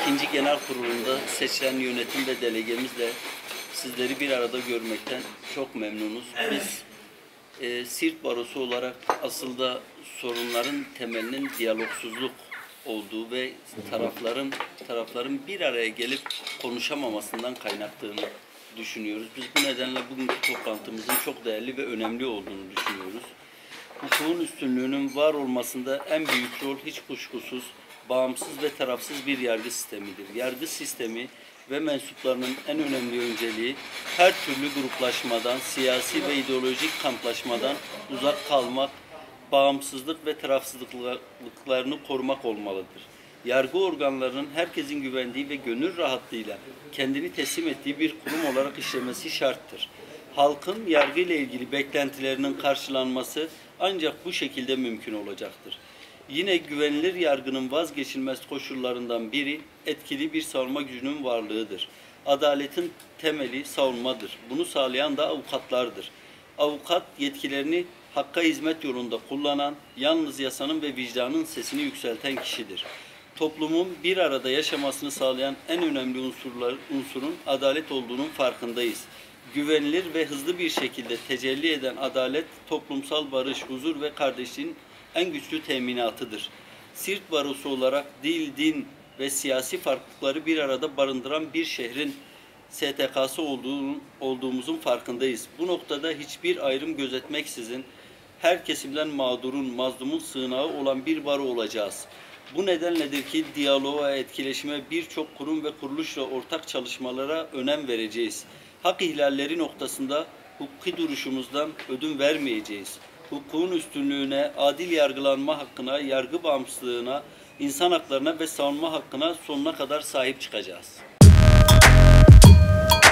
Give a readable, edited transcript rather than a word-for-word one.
İkinci Genel Kurulu'nda seçilen yönetim ve delegemizle sizleri bir arada görmekten çok memnunuz. Biz Siirt Barosu olarak aslında sorunların temelinin diyalogsuzluk olduğu ve tarafların bir araya gelip konuşamamasından kaynaklandığını düşünüyoruz. Biz bu nedenle bugünkü toplantımızın çok değerli ve önemli olduğunu düşünüyoruz. Hukukun üstünlüğünün var olmasında en büyük rol hiç kuşkusuz bağımsız ve tarafsız bir yargı sistemidir. Yargı sistemi ve mensuplarının en önemli önceliği her türlü gruplaşmadan, siyasi ve ideolojik kamplaşmadan uzak kalmak, bağımsızlık ve tarafsızlıklarını korumak olmalıdır. Yargı organlarının herkesin güvendiği ve gönül rahatlığıyla kendini teslim ettiği bir kurum olarak işlemesi şarttır. Halkın yargı ile ilgili beklentilerinin karşılanması ancak bu şekilde mümkün olacaktır. Yine güvenilir yargının vazgeçilmez koşullarından biri etkili bir savunma gücünün varlığıdır. Adaletin temeli savunmadır. Bunu sağlayan da avukatlardır. Avukat yetkilerini hakka hizmet yolunda kullanan, yalnız yasanın ve vicdanın sesini yükselten kişidir. Toplumun bir arada yaşamasını sağlayan en önemli unsurun adalet olduğunun farkındayız. Güvenilir ve hızlı bir şekilde tecelli eden adalet, toplumsal barış, huzur ve kardeşliğin en güçlü teminatıdır. Siirt Barosu olarak dil, din ve siyasi farklılıkları bir arada barındıran bir şehrin STK'sı olduğumuzun farkındayız. Bu noktada hiçbir ayrım gözetmeksizin her kesimden mağdurun, mazlumun sığınağı olan bir baro olacağız. Bu nedenledir ki diyaloğa, etkileşime birçok kurum ve kuruluşla ortak çalışmalara önem vereceğiz. Hak ihlalleri noktasında hukuki duruşumuzdan ödün vermeyeceğiz. Hukukun üstünlüğüne, adil yargılanma hakkına, yargı bağımsızlığına, insan haklarına ve savunma hakkına sonuna kadar sahip çıkacağız.